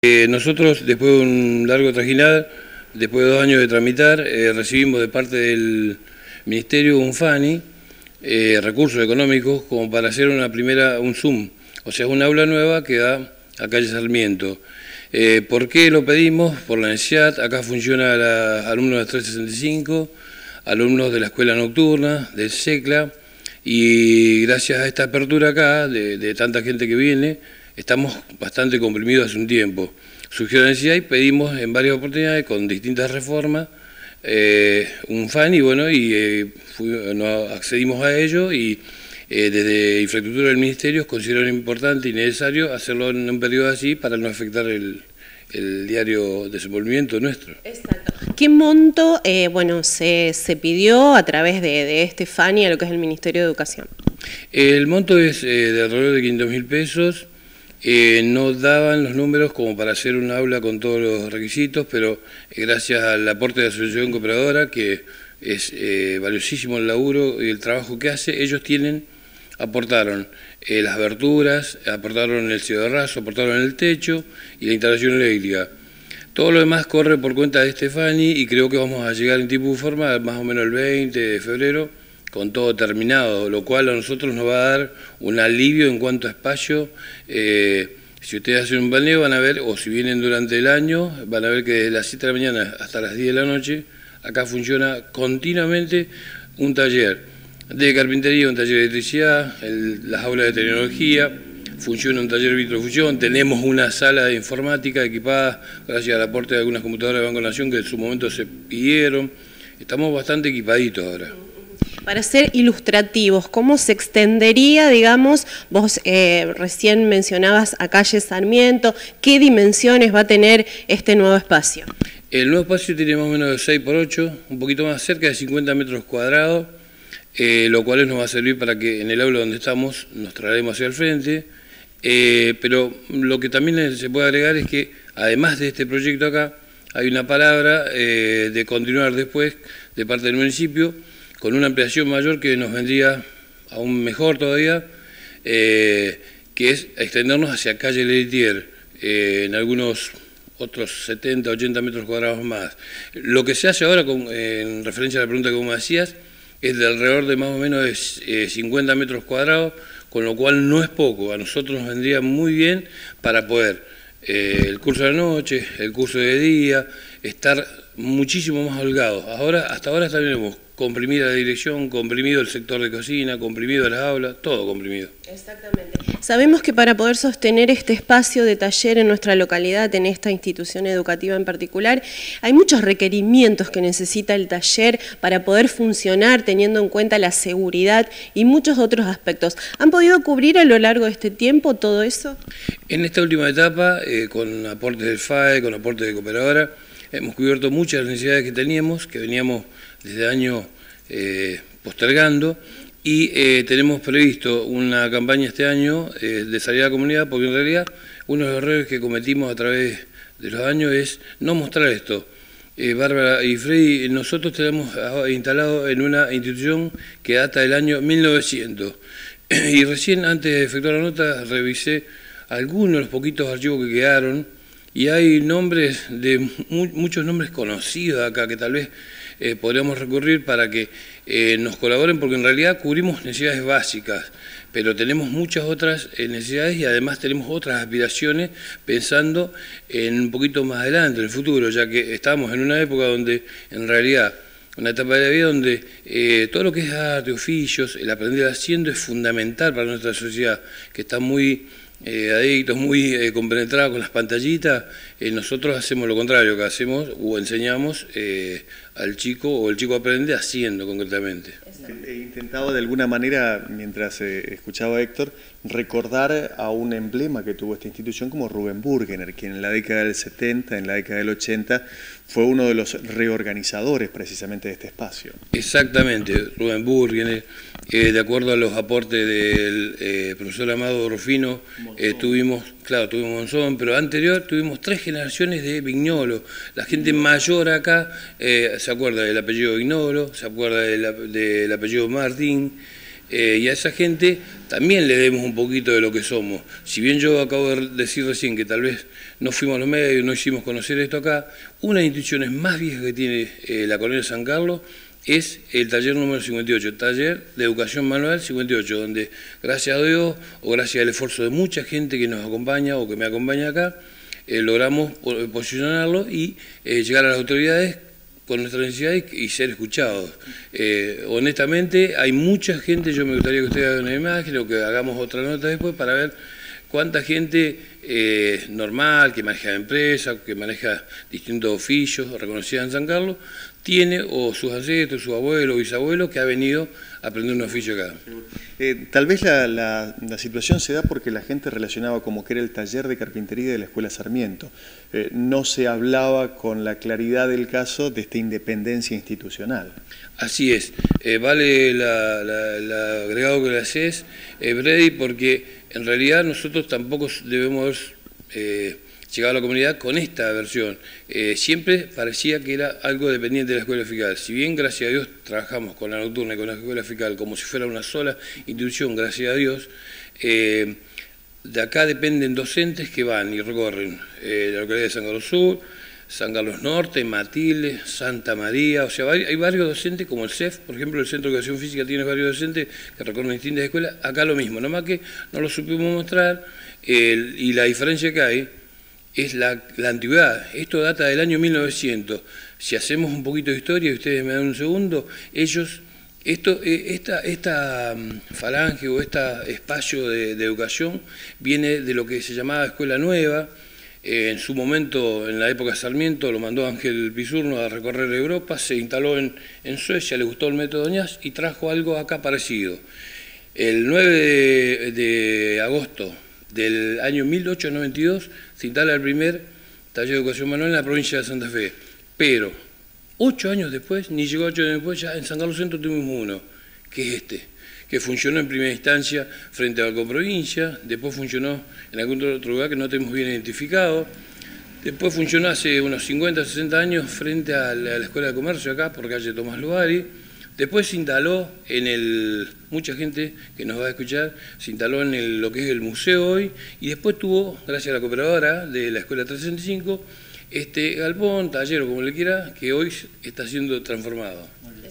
Nosotros, después de un largo trajinar, después de 2 años de tramitar, recibimos de parte del Ministerio un FANI, recursos económicos, como para hacer un Zoom, o sea, un aula nueva que da a calle Sarmiento. ¿Por qué lo pedimos? Por la necesidad. Acá funciona alumnos de 365, alumnos de la escuela nocturna, del SECLA, y gracias a esta apertura acá, de tanta gente que viene, estamos bastante comprimidos hace un tiempo. Surgió la necesidad y pedimos en varias oportunidades, con distintas reformas, un FANI, bueno, nos accedimos a ello y desde Infraestructura del Ministerio consideraron importante y necesario hacerlo en un periodo así para no afectar el diario desenvolvimiento nuestro. Exacto. ¿Qué monto se pidió a través de este FANI a lo que es el Ministerio de Educación? El monto es de alrededor de 500.000 pesos. No daban los números como para hacer un aula con todos los requisitos, pero gracias al aporte de la Asociación Cooperadora, que es valiosísimo el laburo y el trabajo que hace, ellos aportaron las aberturas, aportaron el cielo-raso, aportaron el techo y la instalación eléctrica. Todo lo demás corre por cuenta de este FANI y creo que vamos a llegar en tiempo y forma más o menos el 20 de febrero con todo terminado, lo cual a nosotros nos va a dar un alivio en cuanto a espacio. Si ustedes hacen un balneo van a ver, o si vienen durante el año, van a ver que desde las 7 de la mañana hasta las 10 de la noche, acá funciona continuamente un taller de carpintería, un taller de electricidad, las aulas de tecnología, funciona un taller de vitrofusión, tenemos una sala de informática equipada gracias al aporte de algunas computadoras de Banco Nación que en su momento se pidieron. Estamos bastante equipaditos ahora. Para ser ilustrativos, ¿cómo se extendería, digamos, vos recién mencionabas a calle Sarmiento, qué dimensiones va a tener este nuevo espacio? El nuevo espacio tiene más o menos de 6 por 8, un poquito más cerca de 50 metros cuadrados, lo cual nos va a servir para que en el aula donde estamos nos traslademos hacia el frente, pero lo que también se puede agregar es que además de este proyecto acá, hay una palabra de continuar después de parte del municipio, con una ampliación mayor que nos vendría aún mejor todavía, que es extendernos hacia calle Lelutier, en algunos otros 70, 80 metros cuadrados más. Lo que se hace ahora, en referencia a la pregunta que vos me hacías, es de alrededor de más o menos de 50 metros cuadrados, con lo cual no es poco. A nosotros nos vendría muy bien para poder el curso de la noche, el curso de día, estar muchísimo más holgados. Hasta ahora tenemos comprimida la dirección, comprimido el sector de cocina, comprimido las aulas, todo comprimido. Exactamente. Sabemos que para poder sostener este espacio de taller en nuestra localidad, en esta institución educativa en particular, hay muchos requerimientos que necesita el taller para poder funcionar teniendo en cuenta la seguridad y muchos otros aspectos. ¿Han podido cubrir a lo largo de este tiempo todo eso? En esta última etapa, con aportes del FAE, con aportes de Cooperadora, hemos cubierto muchas necesidades que teníamos, que veníamos desde años postergando, y tenemos previsto una campaña este año de salida a la comunidad, porque en realidad uno de los errores que cometimos a través de los años es no mostrar esto. Bárbara y Freddy, nosotros tenemos instalado en una institución que data del año 1900, y recién antes de efectuar la nota revisé algunos de los poquitos archivos que quedaron, y hay nombres muchos nombres conocidos acá que tal vez podríamos recurrir para que nos colaboren, porque en realidad cubrimos necesidades básicas, pero tenemos muchas otras necesidades y además tenemos otras aspiraciones pensando en un poquito más adelante, en el futuro, ya que estamos en una época donde en realidad, una etapa de la vida donde todo lo que es arte, oficios, el aprender haciendo es fundamental para nuestra sociedad, que está muy adictos, muy compenetrados con las pantallitas. Nosotros hacemos lo contrario, que hacemos o enseñamos al chico, o el chico aprende haciendo concretamente. He intentado de alguna manera, mientras escuchaba a Héctor, recordar a un emblema que tuvo esta institución como Rubén Burgener, quien en la década del 70, en la década del 80, fue uno de los reorganizadores precisamente de este espacio. Exactamente, Rubén Burgener, de acuerdo a los aportes del profesor Amado Rufino, tuvimos Monzón, pero anterior tuvimos 3 generaciones de Vignolo. La gente mayor acá se acuerda del apellido Vignolo, se acuerda del apellido Martín, Y a esa gente también le demos un poquito de lo que somos. Si bien yo acabo de decir recién que tal vez no fuimos a los medios, no hicimos conocer esto acá, una de las instituciones más viejas que tiene la colonia San Carlos es el taller número 58, el taller de educación manual 58, donde gracias a Dios o gracias al esfuerzo de mucha gente que nos acompaña o que me acompaña acá, logramos posicionarlo y llegar a las autoridades con nuestra necesidad y ser escuchados. Honestamente, hay mucha gente, yo me gustaría que ustedes hagan una imagen o que hagamos otra nota después para ver cuánta gente normal, que maneja empresas, que maneja distintos oficios, reconocida en San Carlos, tiene o sus ancestros, su abuelo o bisabuelo que ha venido a aprender un oficio acá. Tal vez la situación se da porque la gente relacionaba como que era el taller de carpintería de la Escuela Sarmiento. No se hablaba con la claridad del caso de esta independencia institucional. Así es. Vale el agregado que le haces, Brady, porque en realidad nosotros tampoco debemos haber llegado a la comunidad con esta versión. Siempre parecía que era algo dependiente de la escuela fiscal. Si bien, gracias a Dios, trabajamos con la nocturna y con la escuela fiscal como si fuera una sola institución, gracias a Dios, de acá dependen docentes que van y recorren la localidad de San Carlos Sur, San Carlos Norte, Matilde, Santa María, o sea, hay varios docentes como el CEF, por ejemplo, el Centro de Educación Física tiene varios docentes que recorren distintas escuelas, acá lo mismo, nomás que no lo supimos mostrar, y la diferencia que hay es la antigüedad. Esto data del año 1900. Si hacemos un poquito de historia, y ustedes me dan un segundo, esta falange o este espacio de educación viene de lo que se llamaba Escuela Nueva. En su momento, en la época de Sarmiento, lo mandó Ángel Pizurno a recorrer Europa, se instaló en Suecia, le gustó el método Oñás y trajo algo acá parecido. El 9 de agosto del año 1892 se instala el primer taller de educación manual en la provincia de Santa Fe, pero 8 años después, ni llegó 8 años después, ya en San Carlos Centro tuvimos uno, que es que funcionó en primera instancia frente a la provincia, después funcionó en algún otro lugar que no tenemos bien identificado, después funcionó hace unos 50, 60 años frente a la Escuela de Comercio acá, por calle Tomás Luari. Después se instaló mucha gente que nos va a escuchar, se instaló en lo que es el museo hoy, y después tuvo, gracias a la cooperadora de la Escuela 365, este galpón, taller o como le quiera, que hoy está siendo transformado.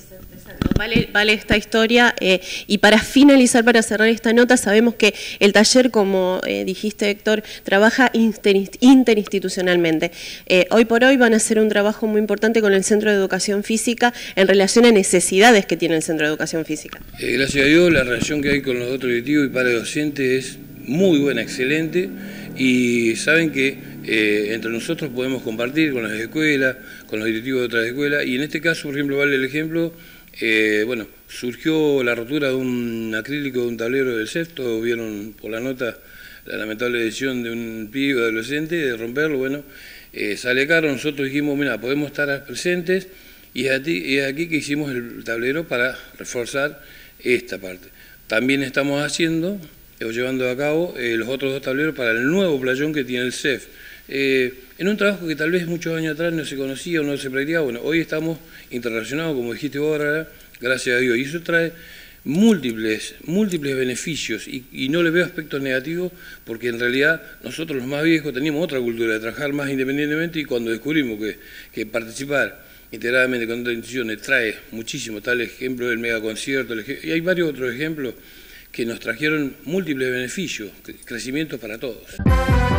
Vale esta historia, y para finalizar, para cerrar esta nota, sabemos que el taller, como dijiste, Héctor, trabaja interinstitucionalmente. Hoy por hoy van a hacer un trabajo muy importante con el Centro de Educación Física en relación a necesidades que tiene el Centro de Educación Física. Gracias a Dios, la relación que hay con los otros directivos y padres docentes es muy buena, excelente, y saben que entre nosotros podemos compartir con las escuelas, con los directivos de otras escuelas, y en este caso, por ejemplo, vale el ejemplo. Bueno, surgió la rotura de un acrílico de un tablero del CEF, todos vieron por la nota la lamentable decisión de un pibe adolescente de romperlo. Bueno, sale caro, nosotros dijimos, mira, podemos estar presentes, y es aquí que hicimos el tablero para reforzar esta parte. También estamos haciendo o llevando a cabo los otros 2 tableros para el nuevo playón que tiene el CEF. En un trabajo que tal vez muchos años atrás no se conocía o no se practicaba, bueno, hoy estamos interrelacionados, como dijiste vos ahora, gracias a Dios, y eso trae múltiples beneficios, y no le veo aspectos negativos, porque en realidad nosotros los más viejos teníamos otra cultura de trabajar más independientemente, y cuando descubrimos que participar integradamente con otras instituciones trae muchísimo, tal ejemplo del megaconcierto, y hay varios otros ejemplos que nos trajeron múltiples beneficios, crecimientos para todos.